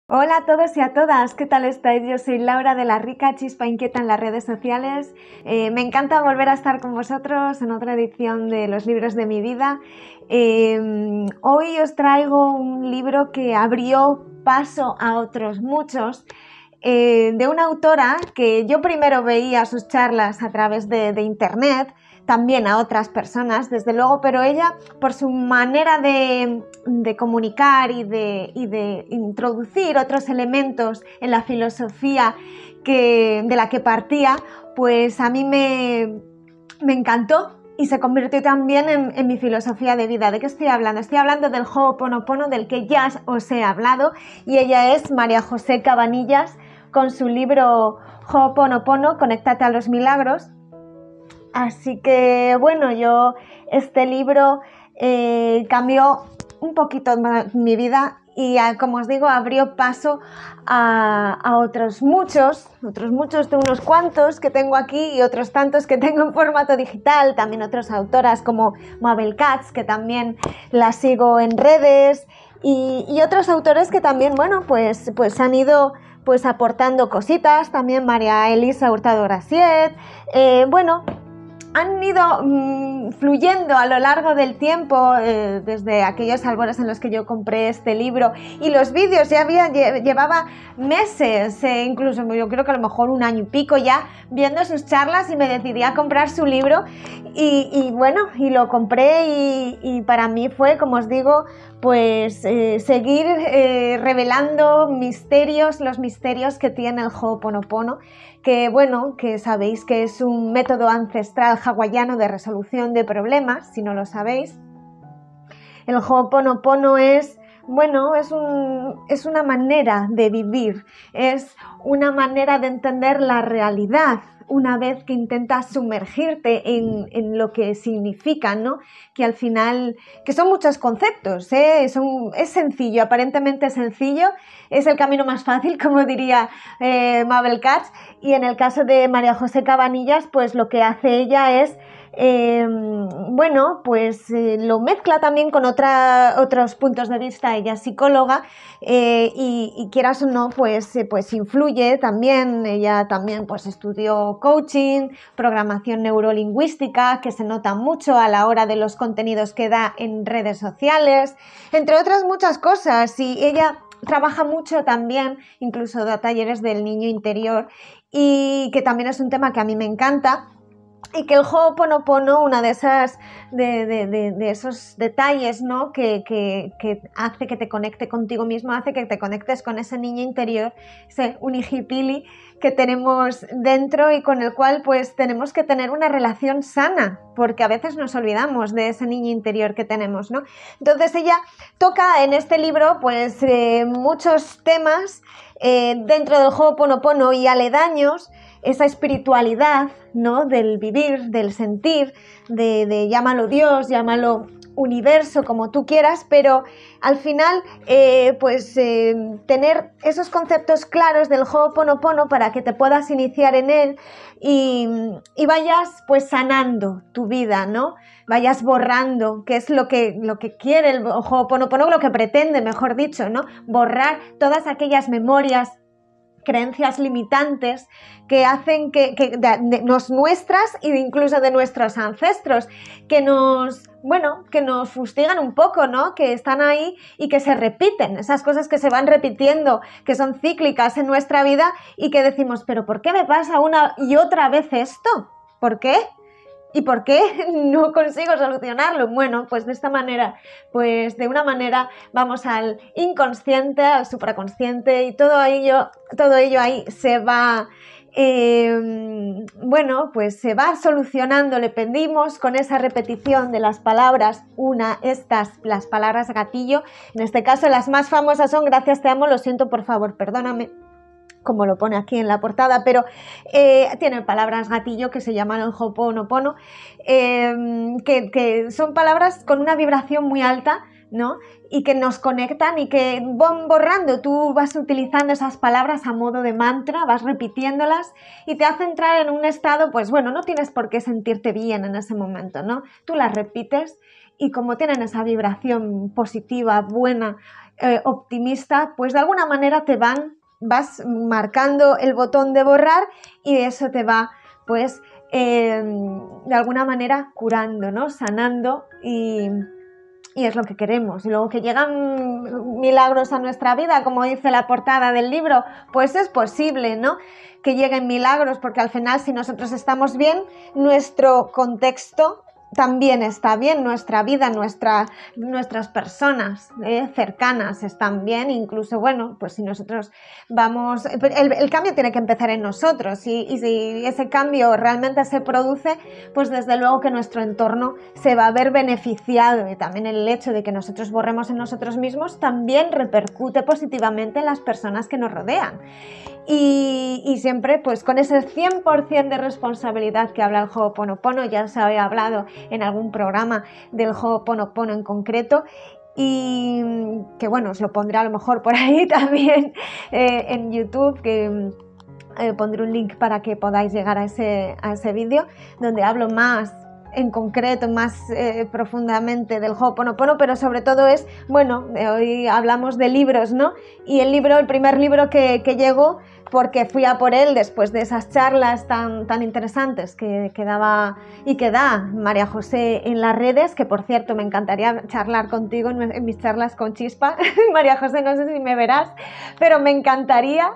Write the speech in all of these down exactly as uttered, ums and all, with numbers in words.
Hola a todos y a todas, ¿qué tal estáis? Yo soy Laura de la Rica Chispa Inquieta en las redes sociales. Eh, me encanta volver a estar con vosotros en otra edición de los libros de mi vida. Eh, hoy os traigo un libro que abrió paso a otros muchos, eh, de una autora que yo primero veía sus charlas a través de, de internet, también a otras personas, desde luego, pero ella, por su manera de, de comunicar y de, y de introducir otros elementos en la filosofía que, de la que partía, pues a mí me, me encantó y se convirtió también en, en mi filosofía de vida. ¿De qué estoy hablando? Estoy hablando del Ho'oponopono, del que ya os he hablado, y ella es María José Cabanillas, con su libro Ho'oponopono, Conéctate a los milagros. Así que, bueno, yo este libro eh, cambió un poquito mi vida y, como os digo, abrió paso a, a otros muchos, otros muchos de unos cuantos que tengo aquí y otros tantos que tengo en formato digital, también otras autoras como Mabel Katz, que también la sigo en redes, y, y otros autores que también, bueno, pues, pues han ido pues aportando cositas, también María Elisa Hurtado Graciet, eh, bueno, han ido mmm, fluyendo a lo largo del tiempo, eh, desde aquellos albores en los que yo compré este libro, y los vídeos ya había, llevaba meses, eh, incluso yo creo que a lo mejor un año y pico ya viendo sus charlas, y me decidí a comprar su libro y, y bueno, y lo compré y, y para mí fue, como os digo, pues eh, seguir eh, revelando misterios, los misterios que tiene el Ho'oponopono, que bueno, que sabéis que es un método ancestral hawaiano de resolución de problemas, si no lo sabéis. El Ho'oponopono es, bueno, es, un, es una manera de vivir, es una manera de entender la realidad, una vez que intentas sumergirte en, en lo que significa, ¿no? Que al final, que son muchos conceptos, ¿eh? Son, es sencillo, aparentemente sencillo, es el camino más fácil, como diría eh, Mabel Katz, y en el caso de María José Cabanillas, pues lo que hace ella es, eh, bueno, pues eh, lo mezcla también con otra, otros puntos de vista. Ella es psicóloga, eh, y, y quieras o no, pues, eh, pues influye también. Ella también pues estudió coaching, programación neurolingüística, que se nota mucho a la hora de los contenidos que da en redes sociales, entre otras muchas cosas, y ella trabaja mucho también, incluso da talleres del niño interior, y que también es un tema que a mí me encanta. Y que el Ho'oponopono, una de esas de, de, de, de esos detalles, ¿no? que, que, que hace que te conecte contigo mismo, hace que te conectes con ese niño interior, ese unihipili que tenemos dentro y con el cual pues tenemos que tener una relación sana, porque a veces nos olvidamos de ese niño interior que tenemos, ¿no? Entonces ella toca en este libro pues eh, muchos temas eh, dentro del Ho'oponopono y aledaños, esa espiritualidad, ¿no? Del vivir, del sentir, de, de llámalo Dios, llámalo universo, como tú quieras, pero al final eh, pues eh, tener esos conceptos claros del Ho'oponopono para que te puedas iniciar en él y, y vayas pues sanando tu vida, ¿no? Vayas borrando, que es lo que, lo que quiere el Ho'oponopono, lo que pretende, mejor dicho, ¿no? Borrar todas aquellas memorias, creencias limitantes que hacen que, que de, de, nos nuestras e incluso de nuestros ancestros, que nos, bueno, que nos fustigan un poco, ¿no? Que están ahí y que se repiten, esas cosas que se van repitiendo, que son cíclicas en nuestra vida y que decimos, pero ¿por qué me pasa una y otra vez esto? ¿Por qué? ¿Y por qué no consigo solucionarlo? Bueno, pues de esta manera, pues de una manera vamos al inconsciente, al supraconsciente, y todo ello, todo ello ahí se va, eh, bueno, pues se va solucionando. Le pedimos con esa repetición de las palabras, una, estas, las palabras gatillo, en este caso las más famosas son gracias, te amo, lo siento, por favor, perdóname, como lo pone aquí en la portada, pero eh, tiene palabras gatillo que se llaman el Ho'oponopono, eh, que, que son palabras con una vibración muy alta, ¿no? Y que nos conectan y que van borrando. Tú vas utilizando esas palabras a modo de mantra, vas repitiéndolas y te hace entrar en un estado, pues bueno, no tienes por qué sentirte bien en ese momento, ¿no? Tú las repites y como tienen esa vibración positiva, buena, eh, optimista, pues de alguna manera te van, vas marcando el botón de borrar y eso te va, pues, eh, de alguna manera curando, ¿no? Sanando y, y es lo que queremos. Y luego que llegan milagros a nuestra vida, como dice la portada del libro, pues es posible, ¿no? Que lleguen milagros, porque al final si nosotros estamos bien, nuestro contexto también está bien, nuestra vida, nuestra, nuestras personas eh, cercanas están bien, incluso, bueno, pues si nosotros vamos, el, el cambio tiene que empezar en nosotros y, y si ese cambio realmente se produce, pues desde luego que nuestro entorno se va a ver beneficiado y también el hecho de que nosotros borremos en nosotros mismos también repercute positivamente en las personas que nos rodean. Y, y siempre pues con ese cien por ciento de responsabilidad que habla el Ho'oponopono, ya se había hablado en algún programa del Ho'oponopono en concreto y que bueno, os lo pondré a lo mejor por ahí también eh, en YouTube, que eh, pondré un link para que podáis llegar a ese, a ese vídeo donde hablo más en concreto, más eh, profundamente del Ho'oponopono, pero sobre todo es, bueno, hoy hablamos de libros, ¿no? Y el libro, el primer libro que, que llegó, porque fui a por él después de esas charlas tan, tan interesantes que, que daba y que da María José en las redes, que por cierto me encantaría charlar contigo en, en mis charlas con Chispa. María José, no sé si me verás, pero me encantaría.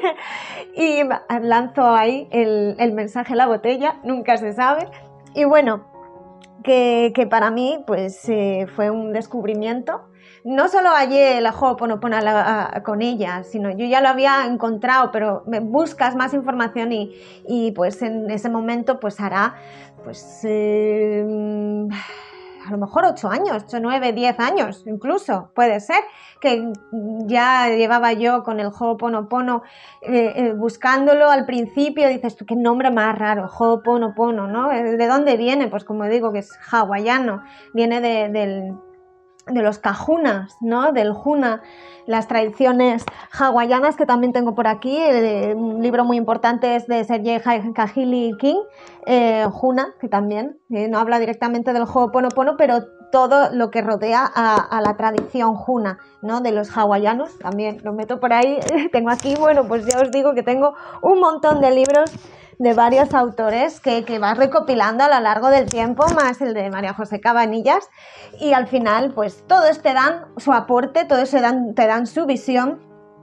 Y lanzo ahí el, el mensaje en la botella, nunca se sabe. Y bueno, que, que para mí pues eh, fue un descubrimiento. No solo hallé el Ho'oponopono con ella, sino yo ya lo había encontrado, pero me buscas más información y, y pues en ese momento pues hará pues eh, a lo mejor ocho años, ocho, nueve, diez años incluso, puede ser, que ya llevaba yo con el Ho'oponopono eh, eh, buscándolo al principio. Dices tú, qué nombre más raro, Ho'oponopono, ¿no? ¿De dónde viene? Pues como digo, que es hawaiano, viene de, del... de los kahunas, ¿no? Del huna, las tradiciones hawaianas que también tengo por aquí. Eh, un libro muy importante es de Sergei Kahili King, eh, Huna, que también eh, no habla directamente del Ho'oponopono, pero todo lo que rodea a, a la tradición huna, ¿no? De los hawaianos, también lo meto por ahí. Tengo aquí, bueno, pues ya os digo que tengo un montón de libros de varios autores que, que vas recopilando a lo largo del tiempo, más el de María José Cabanillas, y al final pues todos te dan su aporte, todos te dan, te dan su visión,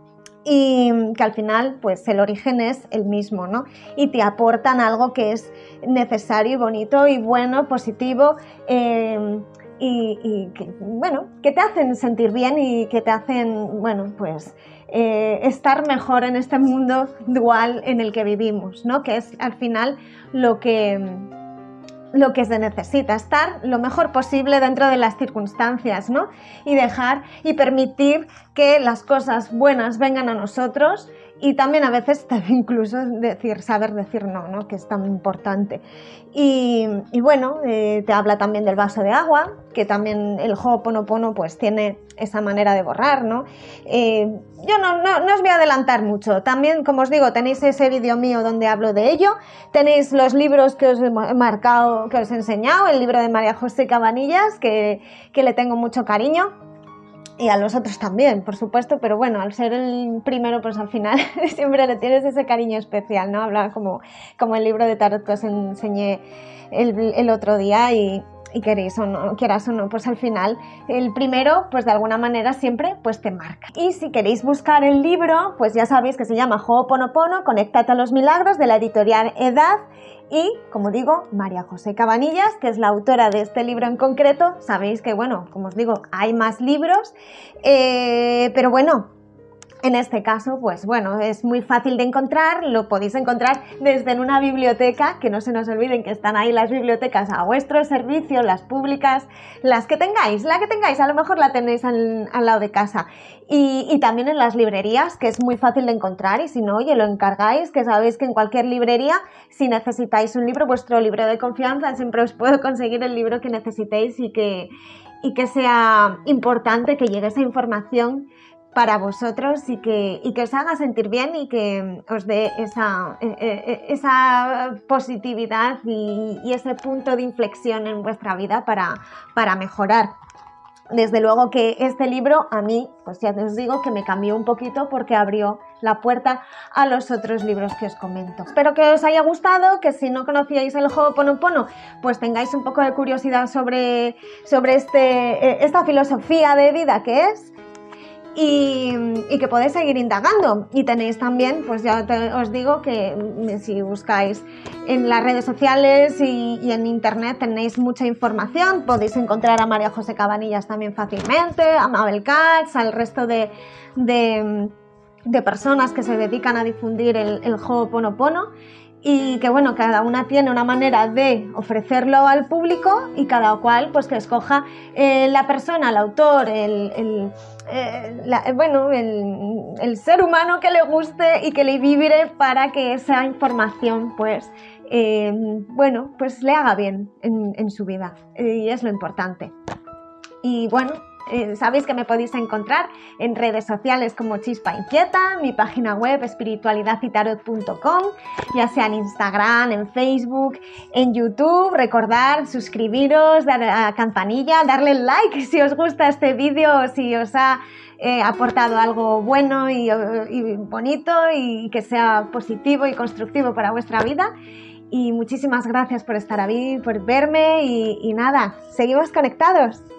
y que al final pues el origen es el mismo, ¿no? Y te aportan algo que es necesario y bonito y bueno, positivo, eh, y, y que, bueno, que te hacen sentir bien y que te hacen, bueno, pues eh, estar mejor en este mundo dual en el que vivimos, ¿no? Que es al final lo que, lo que se necesita, estar lo mejor posible dentro de las circunstancias, ¿no? Y dejar y permitir que las cosas buenas vengan a nosotros. Y también a veces incluso decir, saber decir no, ¿no? Que es tan importante. Y, y bueno, eh, te habla también del vaso de agua, que también el Ho'oponopono pues tiene esa manera de borrar, ¿no? Eh, yo no, no, no os voy a adelantar mucho. También, como os digo, tenéis ese vídeo mío donde hablo de ello. Tenéis los libros que os he marcado, que os he enseñado, el libro de María José Cabanillas, que, que le tengo mucho cariño. Y a los otros también, por supuesto, pero bueno, al ser el primero, pues al final siempre le tienes ese cariño especial, ¿no? Hablar como, como el libro de tarot que os enseñé el, el otro día y, y queréis o no, quieras o no, pues al final el primero, pues de alguna manera siempre pues te marca. Y si queréis buscar el libro, pues ya sabéis que se llama Ho'oponopono, Conéctate a los Milagros, de la editorial Edad. Y, como digo, María José Cabanillas, que es la autora de este libro en concreto. Sabéis que, bueno, como os digo, hay más libros, eh, pero bueno, en este caso, pues bueno, es muy fácil de encontrar, lo podéis encontrar desde en una biblioteca, que no se nos olviden que están ahí las bibliotecas a vuestro servicio, las públicas, las que tengáis, la que tengáis, a lo mejor la tenéis al, al lado de casa. Y, y también en las librerías, que es muy fácil de encontrar, y si no, oye, lo encargáis, que sabéis que en cualquier librería, si necesitáis un libro, vuestro libro de confianza, siempre os puedo conseguir el libro que necesitéis y que, y que sea importante que llegue esa información para vosotros y que, y que os haga sentir bien y que os dé esa, eh, esa positividad y, y ese punto de inflexión en vuestra vida para, para mejorar. Desde luego que este libro a mí, pues ya os digo que me cambió un poquito porque abrió la puerta a los otros libros que os comento. Espero que os haya gustado, que si no conocíais el Ho'oponopono, pues tengáis un poco de curiosidad sobre, sobre este, esta filosofía de vida que es. Y, y que podéis seguir indagando. Y tenéis también, pues ya te, os digo que si buscáis en las redes sociales y, y en internet tenéis mucha información. Podéis encontrar a María José Cabanillas también fácilmente, a Mabel Katz, al resto de, de, de personas que se dedican a difundir el, el Ho'oponopono. Y que bueno, cada una tiene una manera de ofrecerlo al público y cada cual pues que escoja eh, la persona, el autor, el, el, eh, la, bueno, el, el ser humano que le guste y que le vibre para que esa información pues, eh, bueno, pues le haga bien en, en su vida, y es lo importante. Y bueno, Eh, sabéis que me podéis encontrar en redes sociales como Chispa Inquieta, mi página web espiritualidad y tarot punto com, ya sea en Instagram, en Facebook, en YouTube. Recordad suscribiros, dar a la campanilla, darle like si os gusta este vídeo, si os ha eh, aportado algo bueno y, y bonito y que sea positivo y constructivo para vuestra vida. Y muchísimas gracias por estar ahí, por verme y, y nada, seguimos conectados.